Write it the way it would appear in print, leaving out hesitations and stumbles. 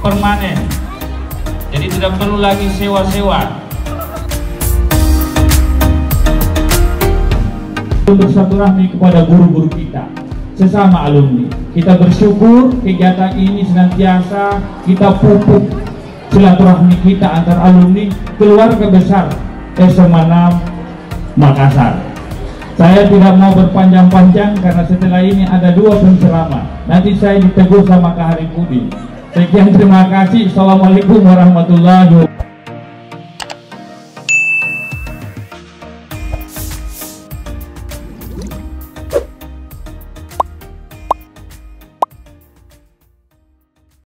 permanen. Jadi tidak perlu lagi sewa-sewa. Bersilaturahmi kepada guru-guru kita, sesama alumni. Kita bersyukur kegiatan ini senantiasa kita pupuk silaturahmi kita antar alumni keluarga besar SMA 6 Makassar. Saya tidak mau berpanjang-panjang karena setelah ini ada 2 penceramah. Nanti saya ditegur sama Kak Haripudin. Sekian, terima kasih. Assalamualaikum warahmatullahi wabarakatuh.